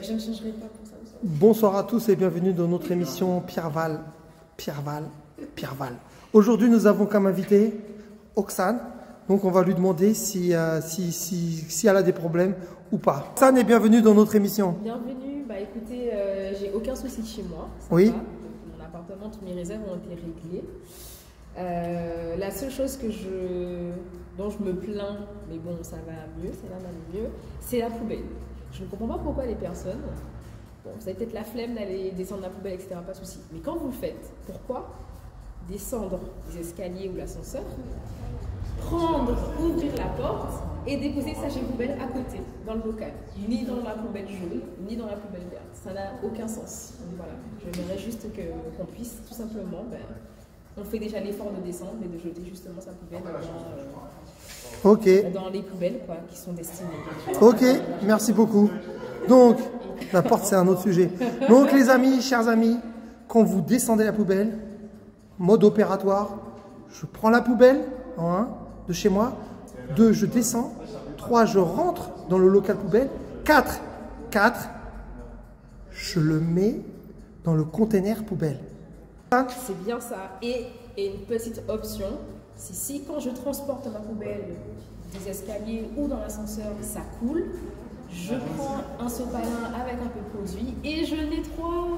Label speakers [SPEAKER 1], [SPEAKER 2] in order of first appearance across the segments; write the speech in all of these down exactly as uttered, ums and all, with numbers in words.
[SPEAKER 1] je ne changerai pas pour ça.
[SPEAKER 2] Bonsoir à tous et bienvenue dans notre émission Pierre-Val. Pierre-Val. Pierre-Val. Aujourd'hui, nous avons comme invité Oxane. Donc, on va lui demander si, euh, si, si, si elle a des problèmes ou pas. Oxane est bienvenue dans notre émission.
[SPEAKER 1] Bienvenue. Bah écoutez, euh, j'ai aucun souci chez moi.
[SPEAKER 2] Oui.
[SPEAKER 1] Va. Mon appartement, toutes mes réserves ont été réglées. Euh, la seule chose que je, dont je me plains, mais bon, ça va mieux, ça va même mieux, c'est la poubelle. Je ne comprends pas pourquoi les personnes, bon, vous avez peut-être la flemme d'aller descendre la poubelle, et cetera, pas de souci. Mais quand vous le faites, pourquoi descendre les escaliers ou l'ascenseur, prendre, ouvrir la porte et déposer le sachet poubelle à côté, dans le local, ni dans la poubelle jaune, ni dans la poubelle verte. Ça n'a aucun sens. Donc voilà, j'aimerais juste qu'on puisse tout simplement, ben, on fait déjà l'effort de descendre et de jeter justement sa poubelle dans, euh,
[SPEAKER 2] Ok.
[SPEAKER 1] dans les poubelles quoi, qui sont destinées.
[SPEAKER 2] Ok, merci beaucoup. Donc, la porte, c'est un autre sujet. Donc, les amis, chers amis, quand vous descendez la poubelle, mode opératoire, je prends la poubelle, en un, de chez moi. Deux, je descends. Trois, je rentre dans le local poubelle. Quatre, quatre, je le mets dans le container poubelle.
[SPEAKER 1] C'est bien ça. Et, et une petite option, c'est si quand je transporte ma poubelle des escaliers ou dans l'ascenseur, ça coule, je prends un sopalin avec un peu de produit et je nettoie.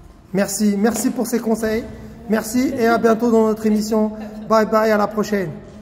[SPEAKER 2] Merci, merci pour ces conseils. Merci et à bientôt dans notre émission. Bye bye, à la prochaine.